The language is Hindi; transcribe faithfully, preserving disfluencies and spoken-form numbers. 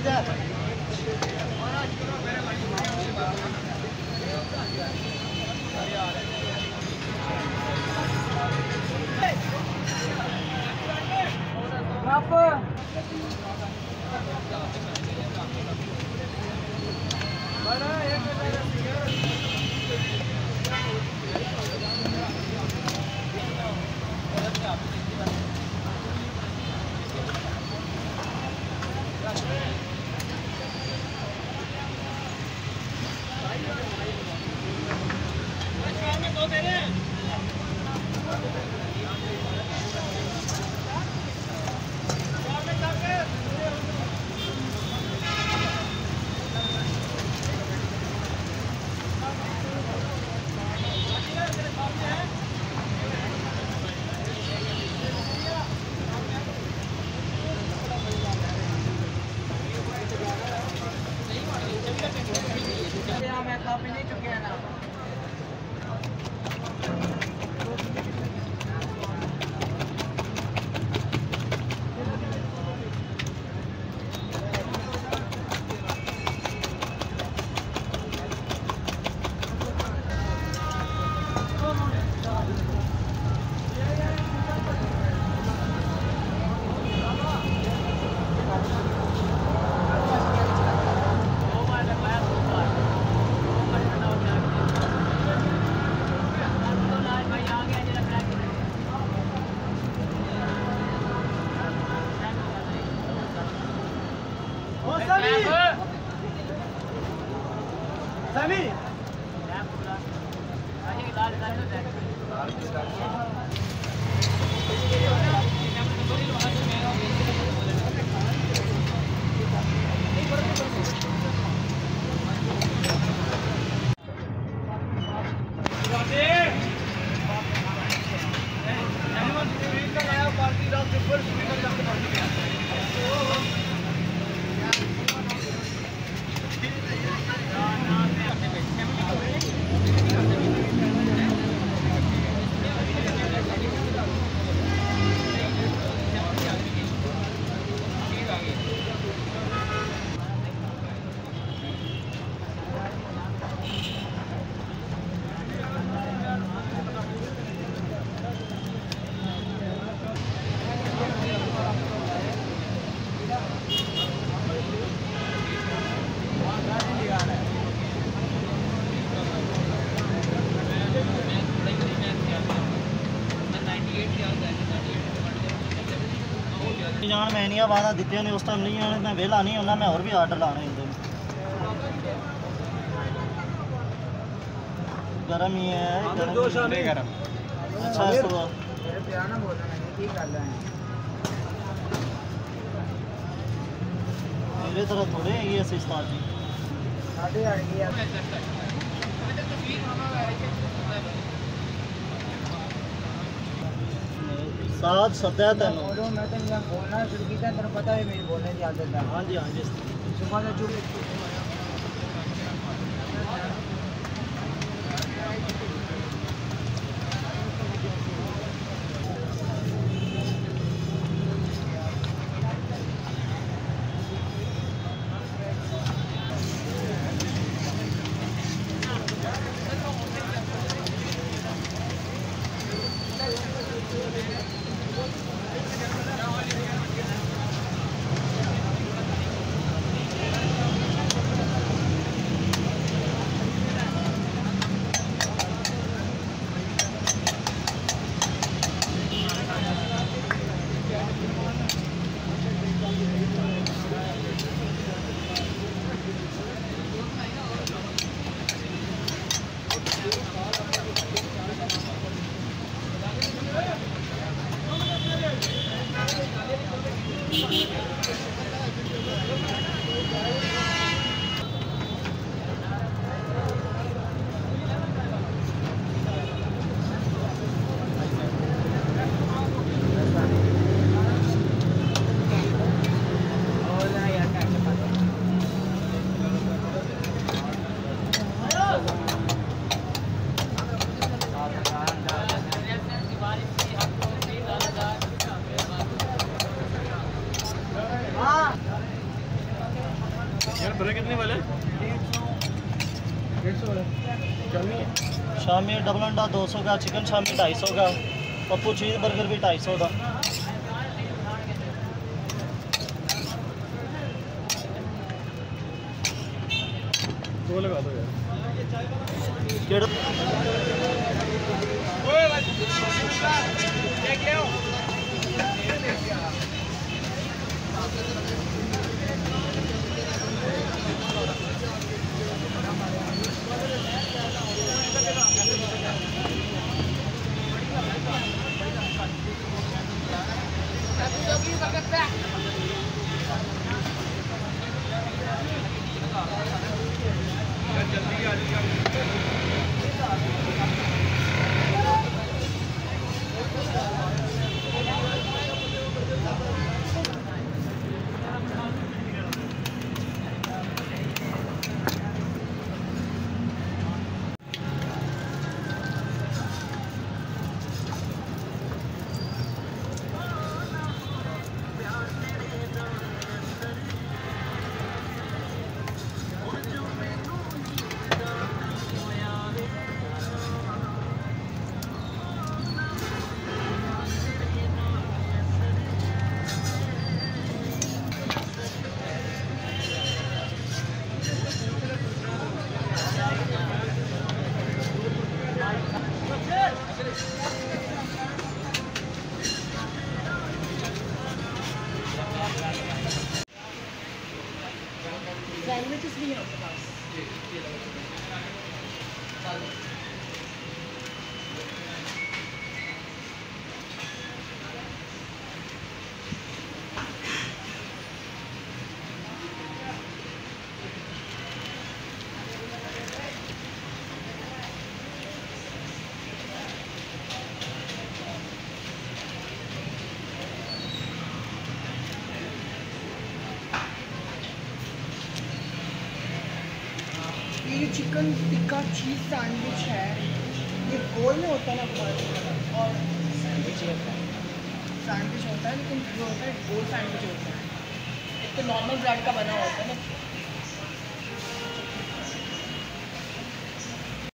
जान मैं नहीं वादा दिते ने उस टाइम नहीं आने मैं वेला नहीं होना मैं और भी आर्डर लाने इंदे गरम ही है गरम दो शामी गरम अच्छा इस तो मेरे प्यार ना बोलना मैं ठीक कर रहा है मेरे तरह थोड़े है ये उस्ताद जी साढ़े आठ की यार साथ सदा तेन मैं तेन बोलना शुरू किया तेन पता है मेरी बोलने की आदत है हाँ जी हाँ जी सुबह से चुप भरे कितने वाले? डेढ़ सौ वाला शामी है। शामी डबल अंडा दो सौ का, चिकन शामी ढाई सौ का, पप्पू चीज़ बर्गर भी ढाई सौ का। दो लगा दो यार। सैंडविचेस भी हैं आपके पास? ये चिकन टिक्का चीज़ सैंडविच है, ये गोल में होता है ना बहुत, और सैंडविच सैंडविच होता है, लेकिन जो होता है गोल सैंडविच होता है। एक तो नॉर्मल ब्रेड का बना होता है ना,